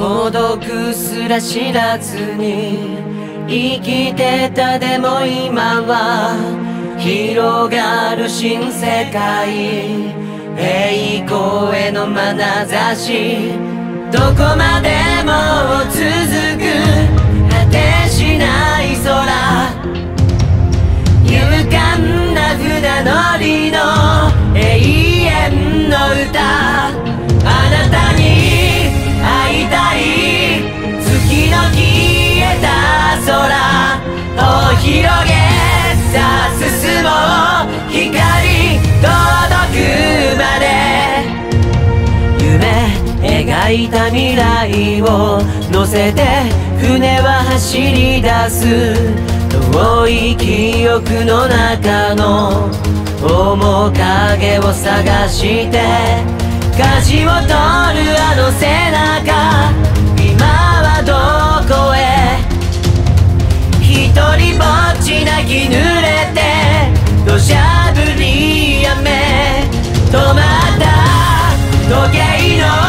孤独すら知らずに生きてた。でも今は広がる新世界、栄光への眼差し、どこまでも続く果てしない空、勇敢な船乗りの永遠の歌、あなたに会いたい。月の消えた空を広げ、さあ進もう、光届くまで。夢描いた未来を乗せて船は走り出す。遠い記憶の中の面影を探して、舵を取るあの背中、今はどこへ。一人ぼっち泣き濡れて土砂降り雨、止まった時計の